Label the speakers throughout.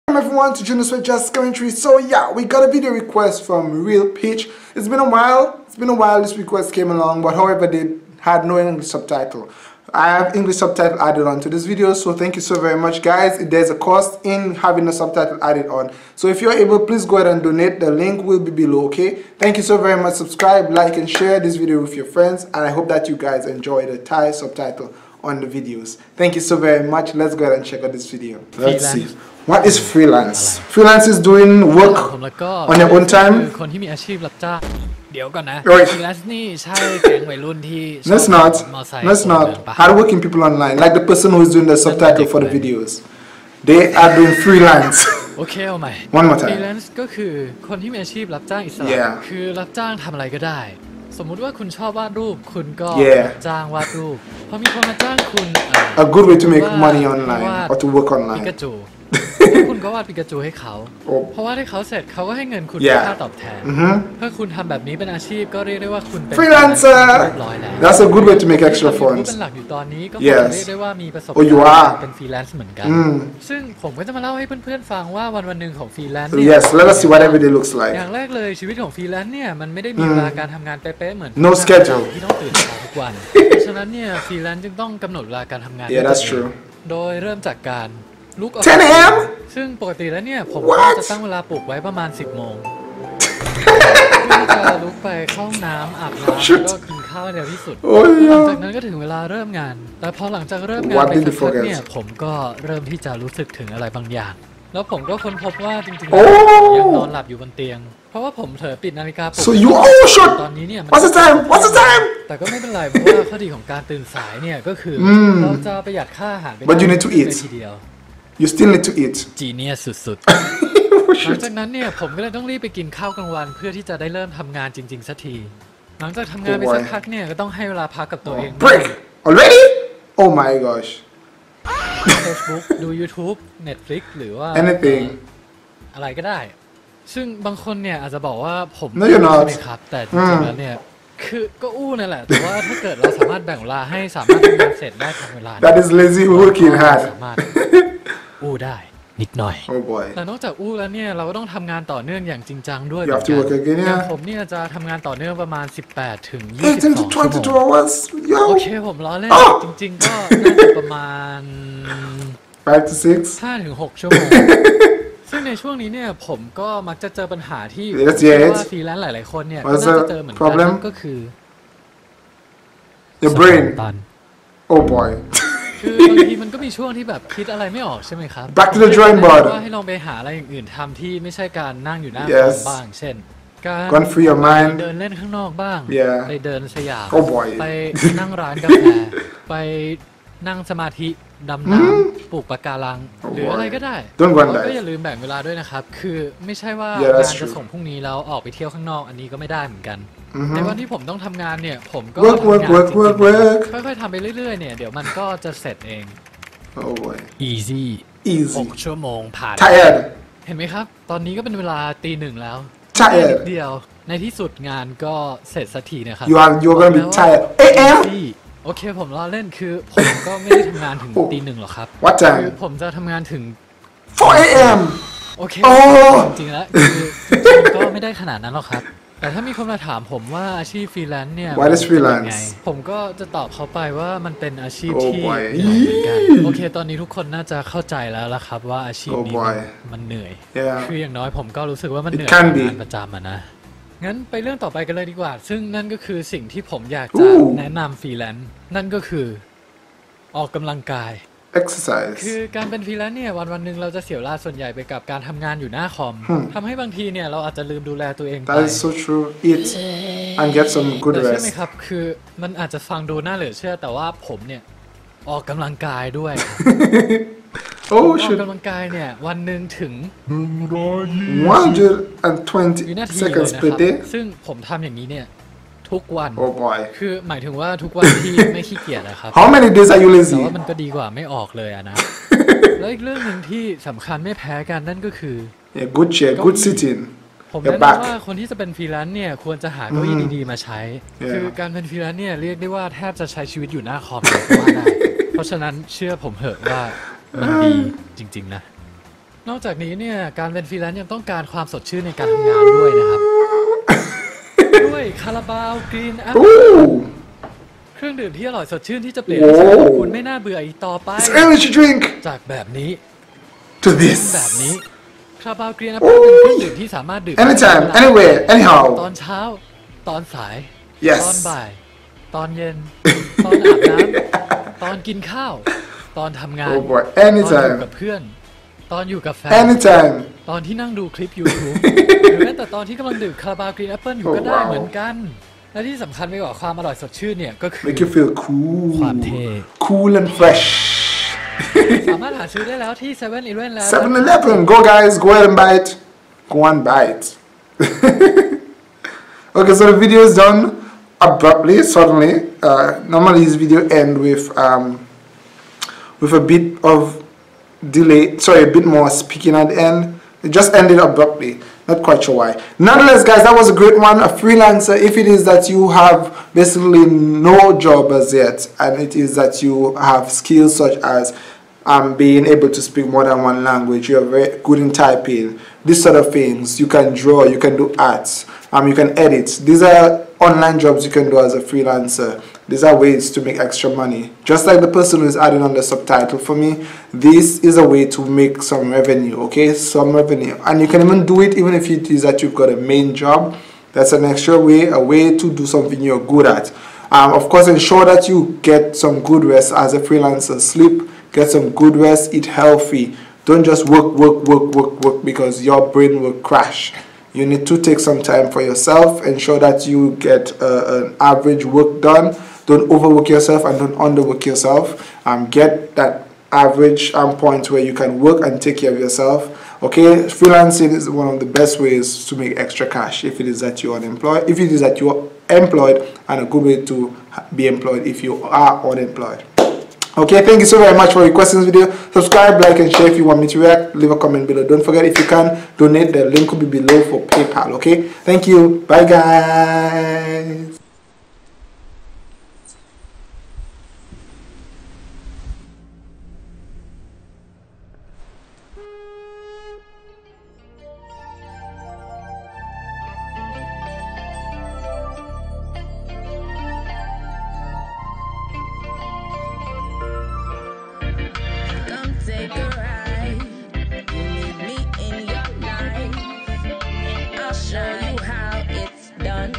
Speaker 1: Everyone to join us for Just Commentary. So yeah, we got a video request from Real Peach. It's been a while this request came along, but however they had no English subtitle. I have English subtitle added on to this video, so thank you so very much guys. There's a cost in having the subtitle added on, so if you're able, please go ahead and donate. The link will be below. Okay, thank you so very much. Subscribe, like and share this video with your friends, and I hope that you guys enjoy the Thai subtitle on the videos. Thank you so very much. Let's go ahead and check out this video. Let's see. What is freelance? Freelance is doing work on your own time.
Speaker 2: คนที่มีอาชีพรับจ้างเดี๋ยวก่อนนะ
Speaker 1: Right.
Speaker 2: นี่ใช่แก๊งวัยรุ่นที่
Speaker 1: That's not. Hardworking people online, like the person who is doing the subtitle for the videos. They are doing freelance.
Speaker 2: โอเคเอาใหม่
Speaker 1: One more time.
Speaker 2: freelance ก็คือคนที่มีอาชีพรับจ้างอิสระ
Speaker 1: Yeah.
Speaker 2: คือรับจ้างทำอะไรก็ได้ สมมุติว่าคุณชอบวาดรูปคุณก็
Speaker 1: Yeah.
Speaker 2: รับจ้างวาดรูปพอมีคนมาจ้างคุณ
Speaker 1: A good way to make money online or to work
Speaker 2: ปิ
Speaker 1: online.
Speaker 2: กาจูแล้วคุณก็วาดปิกาจูให้เขา
Speaker 1: โอ้
Speaker 2: เพราะว่าให้เขาเสร็จเขาก็ให้เงินคุณ
Speaker 1: Yeah.
Speaker 2: ค่าตอบแทนถ้าคุณทำแบบนี้เป็นอาชีพก็เรียกได้ว่าคุณเป็น
Speaker 1: Freelancer.
Speaker 2: เรียบร้อยแล้ว
Speaker 1: That's a good way to make extra
Speaker 2: เป็น
Speaker 1: funds.
Speaker 2: หลักอยู่ตอนนี้ก็
Speaker 1: Yes.
Speaker 2: เรียกได้ว่ามีประสบ
Speaker 1: Oh, you
Speaker 2: การ
Speaker 1: are.
Speaker 2: ณ์เป็นฟรีแลนซ์เหมือนกัน ซึ่งผมก็จะมาเล่าให้เพื่อนๆฟังว่าวันหนึ่งของฟรีแลนซ์
Speaker 1: Yes, let us see what every day looks
Speaker 2: อ
Speaker 1: like.
Speaker 2: ย่างแรกเลยชีวิตของฟรีแลนซ์เนี่ยมันไม่ได้มีเวลาการทำงานเป๊ะๆเหมือน
Speaker 1: No schedule
Speaker 2: ที่ต้องตื่นเช้าทุกวันเพราะฉะนั้นเนี่ยฟรีแลนซ์จึงต้องกำหนดเวลาการทำงาน
Speaker 1: Yeah, that's true.
Speaker 2: โดยเริ่มจากการลุกออก
Speaker 1: 10 a.m.
Speaker 2: ซึ่งปกติแล้วเนี่ยผม
Speaker 1: What?
Speaker 2: ก็จะตั้งเวลาปลุกไว้ประมาณ 10 โมงเพื่อจะลุกไปเข้าห้องน้ำอาบน้ำ
Speaker 1: Shoot.
Speaker 2: แล้วก็กินข้าวให้เร็วที่สุด
Speaker 1: Oh
Speaker 2: หลังจาก
Speaker 1: yeah.
Speaker 2: นั้นก็ถึงเวลาเริ่มงาน แต่พอหลังจากเริ่มงาน
Speaker 1: What
Speaker 2: ไป
Speaker 1: did
Speaker 2: สั
Speaker 1: you
Speaker 2: กพัก
Speaker 1: forget?
Speaker 2: เนี่ยผมก็เริ่มที่จะรู้สึกถึงอะไรบางอย่าง แล้วผมก็ค้นพบว่าจริงๆ
Speaker 1: โอ้
Speaker 2: แล้วยังนอนหลับอยู่บนเตียง เพราะว่าผมเผลอปิดนาฬิกาปลุก
Speaker 1: So you oh shit.
Speaker 2: ตอนนี้เนี่ยมัน
Speaker 1: What's the time? What's the time?
Speaker 2: แต่ก็ไม่เป็นไรเพราะว่าข้อดีของการตื่นสายเนี่ยก็คือเราจะประหยัดค่าอาหารไป
Speaker 1: But you need to eat.
Speaker 2: ทีเดียว
Speaker 1: You still need to eat.
Speaker 2: จีเนียสุด
Speaker 1: Oh
Speaker 2: ๆ หลัง
Speaker 1: shit.
Speaker 2: จากนั้นเนี่ยผมก็เลยต้องรีบไปกินข้าวกลางวันเพื่อที่จะได้เริ่มทำงานจริงๆสักที หลังจากทำงานไปสักพักเนี่ยก็ต้องให้เวลาพักกับตัวเอง
Speaker 1: Break already? Oh my gosh.
Speaker 2: Facebook ดู YouTube Netflix หรือว่า
Speaker 1: Anything.
Speaker 2: อะไรก็ได้ ซึ่งบางคนเนี่ยอาจจะบอกว่าผม
Speaker 1: No, you're not.
Speaker 2: ใช่ไหมครับ แต่จริงๆแล้วเนี่ยคือก็อู้นั่นแหละ แต่ว่าถ้าเกิดเราสามารถแบ่งเวลาให้สามารถทำงานเสร็จได้ทันเวลา
Speaker 1: That is lazy working
Speaker 2: สา
Speaker 1: hard.
Speaker 2: มารถอู้ได้นิดหน่อย
Speaker 1: Oh boy.
Speaker 2: แต่นอกจากอู้แล้วเนี่ยเราก็ต้องทำงานต่อเนื่องอย่างจริงจังด้วย
Speaker 1: You have to work again,
Speaker 2: อย่าง
Speaker 1: yeah.
Speaker 2: ผมเนี่ยจะทำงานต่อเนื่องประมาณ 18 ถึง
Speaker 1: 18 to
Speaker 2: 22 ชั่วโม
Speaker 1: 22
Speaker 2: ง
Speaker 1: hours.
Speaker 2: โอเค
Speaker 1: Yo.
Speaker 2: ผมล้อเล่น
Speaker 1: อ้าว
Speaker 2: จริงๆก็น่าจะประมาณ
Speaker 1: 5 to 6.
Speaker 2: 5 ถึง 6 ชั่วโมง ซึ่งในช่วงนี้เนี่ยผมก็มักจะเจอปัญหาที่
Speaker 1: Yes,
Speaker 2: เชื่อ
Speaker 1: yes.
Speaker 2: ว่าฟรีแลนซ์หลายๆคนเนี่ยก็
Speaker 1: What's
Speaker 2: น่า
Speaker 1: the
Speaker 2: จะเจอเหมือนกัน
Speaker 1: problem?
Speaker 2: นั่นก็คือ
Speaker 1: Your
Speaker 2: สมอง
Speaker 1: brain.
Speaker 2: ตัน
Speaker 1: Oh boy.
Speaker 2: คือบางทีมันก็มีช่วงที่แบบคิดอะไรไม่ออกใช่ไหมครับ
Speaker 1: Back to the drawing board.
Speaker 2: ว่าให้ลองไปหาอะไรอย่างอื่นทำที่ไม่ใช่การนั่งอยู่หน้าค
Speaker 1: Yes.
Speaker 2: อมบ้าง เช่น การ
Speaker 1: Go and free your mind.
Speaker 2: เดินเล่นข้างนอกบ้าง
Speaker 1: Yeah.
Speaker 2: ไปเดินสยาม
Speaker 1: Oh boy.
Speaker 2: ไปนั่งร้านกาแฟ ไปนั่งสมาธิดำน้ำปลูกปะการัง
Speaker 1: Oh
Speaker 2: หรือ
Speaker 1: boy.
Speaker 2: อะไรก็ได้
Speaker 1: Don't go and
Speaker 2: แล้วก็
Speaker 1: die.
Speaker 2: อย่าลืมแบ่งเวลาด้วยนะครับ คือไม่ใช่ว่า
Speaker 1: Yeah, that's
Speaker 2: งานจะ
Speaker 1: true.
Speaker 2: ส่งพรุ่งนี้แล้วออกไปเที่ยวข้างนอกอันนี้ก็ไม่ได้เหมือนกัน ในวันที่ผมต้องทำงานเนี่ย ผมก็
Speaker 1: Work,
Speaker 2: ทำ
Speaker 1: work,
Speaker 2: งาน
Speaker 1: work,
Speaker 2: จริง
Speaker 1: work, work.
Speaker 2: ๆค่อยๆทำไปเรื่อยๆเนี่ยเดี๋ยวมันก็จะเสร็จเอง
Speaker 1: Oh boy.
Speaker 2: easy
Speaker 1: Easy.
Speaker 2: 6 ชั่วโมงผ่าน
Speaker 1: Tired.
Speaker 2: เห็นไหมครับ ตอนนี้ก็เป็นเวลาตี 1แล้ว
Speaker 1: Tired
Speaker 2: นิดเดียว ในที่สุดงานก็เสร็จสักทีนะครับ
Speaker 1: You're gonna be tired. 8 a.m.
Speaker 2: โอเคผมล้อเล่นคือผมก็ไม่ได้ทำงานถึงตี 1หรอกครับ
Speaker 1: What
Speaker 2: คือ
Speaker 1: time?
Speaker 2: ผมจะทำงานถึง
Speaker 1: 4 a.m.
Speaker 2: โอเค
Speaker 1: โอ้
Speaker 2: จริงๆแล้วคือจริงๆก็ไม่ได้ขนาดนั้นหรอกครับ แต่ถ้ามีคนมาถามผมว่าอาชีพฟรีแลนซ์เนี่ย
Speaker 1: What is
Speaker 2: มันเป็นยังไง
Speaker 1: freelance?
Speaker 2: ผมก็จะตอบเขาไปว่ามันเป็นอาชีพ
Speaker 1: Oh
Speaker 2: ที่
Speaker 1: boy
Speaker 2: เหนื่อยเหมือนกันโอเค ตอนนี้ทุกคนน่าจะเข้าใจแล้วละครับว่าอาชีพ
Speaker 1: Oh
Speaker 2: นี้
Speaker 1: boy
Speaker 2: มันเหนื่อย
Speaker 1: Yeah.
Speaker 2: คืออย่างน้อยผมก็รู้สึกว่ามัน
Speaker 1: It
Speaker 2: เหนื่อย
Speaker 1: can
Speaker 2: กว่า
Speaker 1: be
Speaker 2: งานประจำอะนะ งั้นไปเรื่องต่อไปกันเลยดีกว่า ซึ่งนั่นก็คือสิ่งที่ผมอยากจะ
Speaker 1: Ooh
Speaker 2: แนะนำฟรีแลนซ์นั่นก็คือออกกำลังกาย
Speaker 1: Exercise.
Speaker 2: คือการเป็นฟรีแลนซ์เนี่ยวันๆหนึ่งเราจะเสียเวลาส่วนใหญ่ไปกับการทำงานอยู่หน้าคอมทำให้บางทีเนี่ยเราอาจจะลืมดูแลตัวเองไป
Speaker 1: That is so true. Eat and get some good
Speaker 2: แต่เชื่อไหม
Speaker 1: rest.
Speaker 2: ครับคือมันอาจจะฟังดูน่าเหลือเชื่อแต่ว่าผมเนี่ยออกกำลังกายด้วยครับ
Speaker 1: Oh
Speaker 2: ออก
Speaker 1: shit.
Speaker 2: กำลังกายเนี่ยวันหนึ่งถึง
Speaker 1: 120
Speaker 2: วินาทีเลย
Speaker 1: seconds
Speaker 2: นะ
Speaker 1: per
Speaker 2: ครับ
Speaker 1: day.
Speaker 2: ซึ่งผมทำอย่างนี้เนี่ยทุกวัน
Speaker 1: Oh boy.
Speaker 2: คือหมายถึงว่าทุกวันที่ ไม่ขี้เกียจนะครับ
Speaker 1: How many days are you
Speaker 2: แต่
Speaker 1: lazy?
Speaker 2: ว่ามันก็ดีกว่าไม่ออกเลยอะนะ แล้วอีกเรื่องหนึ่งที่สำคัญไม่แพ้กันนั่นก็คือ
Speaker 1: Yeah, good chair, good sitting.
Speaker 2: ผม
Speaker 1: Your
Speaker 2: แนะนำ
Speaker 1: back.
Speaker 2: ว่าคนที่จะเป็นฟรีแลนซ์เนี่ยควรจะหาเก้าอี้ดีๆมาใช้ คือการเป็นฟรีแลนซ์เนี่ยเรียกได้ว่าแทบจะใช้ชีวิตอยู่หน้าคอมเลยก็ว่าได้ เพราะฉะนั้นเชื่อผมเถอะว่ามันดีจริงๆนะนอกจากนี้เนี่ยการเป็นฟรีแลนซ์ยังต้องการความสดชื่นในการทำงานด้วยนะครับด้วยคาราบาวกรีนแอปเครื่องดื่มที่อร่อยสดชื่นที่จะเปลี่ยนชีวิตของคุณไม่น่าเบื่ออีกต่อไป
Speaker 1: It's energy drink
Speaker 2: จากแบบนี้
Speaker 1: to this
Speaker 2: แบบนี้คาราบาวกรีนแอปเป็นเครื่องดื่มที่สามารถดื่ม
Speaker 1: anytime anywhere anyhow
Speaker 2: ตอนเช้าตอนสาย
Speaker 1: yes
Speaker 2: ตอนบ่ายตอนเย็นตอนอาบน้ำตอนกินข้าวตอนทำงาน
Speaker 1: oh boy
Speaker 2: ตอน
Speaker 1: anytime
Speaker 2: อยู่กับเพื่อนตอนอยู่กับแฟน
Speaker 1: anytime
Speaker 2: ตอนที่นั่งดูคลิป YouTube หรือแม้แต่ตอนที่กำลังดื่มคาราบาวกรีนแอปเปิลอยู่ก็ได้เหมือนกันและที่สำคัญไปกว่าความอร่อยสดชื่นเนี่ยก็คือ
Speaker 1: make you feel cool
Speaker 2: ความเท่
Speaker 1: cool and fresh
Speaker 2: สามารถหาซื้อได้แล้วที่ 7-Eleven แล้ว
Speaker 1: 7-Eleven go guys go ahead and buy it go and buy it okay so the video is done abruptly suddenly normally this video end with a bit of delay, sorry, a bit more speaking at the end. It just ended abruptly. Not quite sure why. Nonetheless, guys, that was a great one. A freelancer, if it is that you have basically no job as yet, and it is that you have skills such as being able to speak more than one language, you are very good in typing, these sort of things. You can draw, you can do arts, you can edit. These are online jobs you can do as a freelancer. These are ways to make extra money. Just like the person who is adding on the subtitle for me, this is a way to make some revenue, okay? Some revenue. And you can even do it even if it is that you've got a main job. That's an extra way, a way to do something you're good at. Of course, ensure that you get some good rest as a freelancer. Sleep, get some good rest, eat healthy. Don't just work because your brain will crash. You need to take some time for yourself. Ensure that you get an average work done. Don't overwork yourself and don't underwork yourself. Get that average point where you can work and take care of yourself. Okay, freelancing is one of the best ways to make extra cash if it is that you're unemployed. If it is that you're employed, and a good way to be employed if you are unemployed. Okay, thank you so very much for requesting this video. Subscribe, like, and share if you want me to react. Leave a comment below. Don't forget, if you can donate, the link will be below for PayPal. Okay, thank you. Bye, guys.
Speaker 3: Take a ride. You need me in your life. I'll show you how it's done.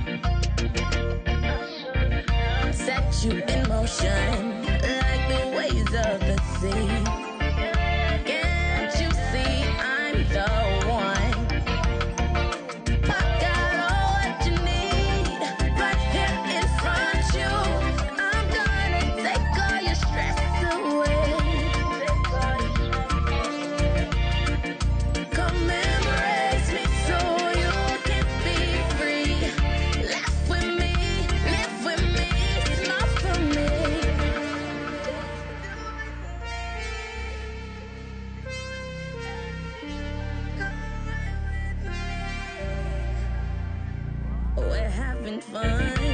Speaker 3: Set you in motion like the waves of the sea. Can't you see I'm the one? I got all what you need right here in front of you. I'm gonna take all your stress away. We're having fun.